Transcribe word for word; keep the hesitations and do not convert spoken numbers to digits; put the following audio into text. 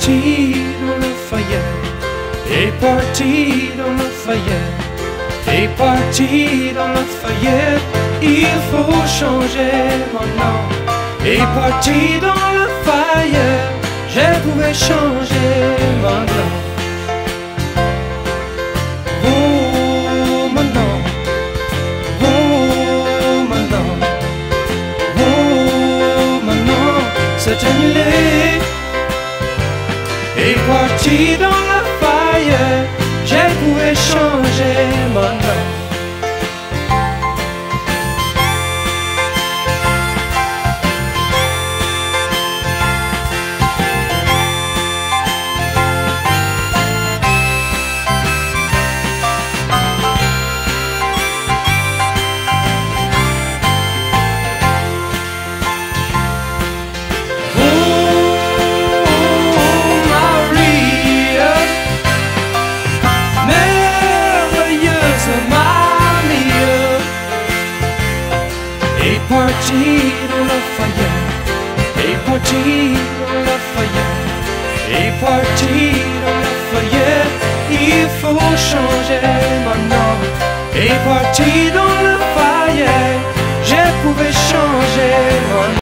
parti dans le foyer, t'es parti dans le foyer, t'es parti dans le foyer. Il faut changer maintenant. T'es parti dans le foyer, je pouvais changer maintenant. Oh maintenant, oh maintenant, oh maintenant, c'est annulé. Et parti dans la faille, je pouvais changer maintenant. T'es parti dans le foyer, t'es parti dans le foyer, t'es parti dans le foyer. Il faut changer maintenant. T'es parti dans le foyer, je pouvais changer maintenant.